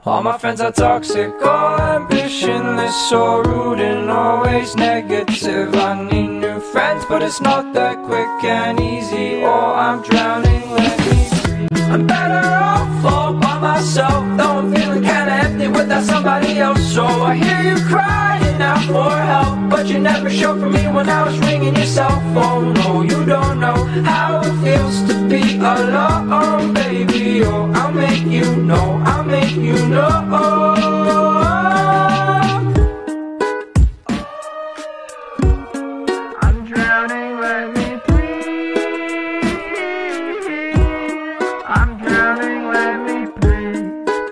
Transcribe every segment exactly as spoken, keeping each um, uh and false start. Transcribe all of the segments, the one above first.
All my friends are toxic, all ambitionless, so rude and always negative. I need new friends, but it's not that quick and easy. Oh, I'm drowning, let me breathe. I'm better off all by myself, though I'm feeling kinda empty without somebody else. So I hear you crying out for help, but you never showed for me when I was ringing your cell phone. No, you don't know how it feels to be alone, baby. Oh, I'll make you know, I'll make you know. I'm drowning, let me breathe. I'm drowning, let me breathe.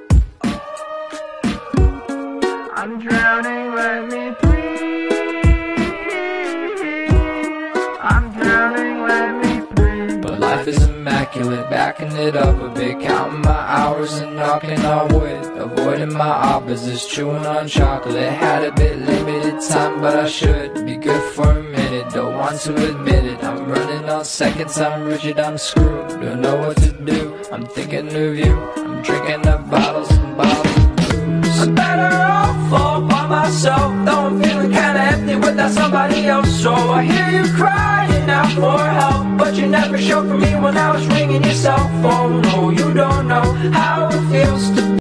I'm drowning, let me breathe. I'm drowning, let me breathe. But life is immaculate, backing it up a bit, counting my hours and knocking on wood, avoiding my opposites, chewing on chocolate. Had a bit limited time, but I should be good for a minute. Don't want to admit it, I'm running on seconds, I'm rigid, I'm screwed. Don't know what to do, I'm thinking of you. I'm drinking up bottles and bottles of booze. I'm better off all by myself, though I'm feeling kinda empty without somebody else. So I hear you crying out for help, but you never showed for me when I was ringing your cell phone. No, you don't know how it feels to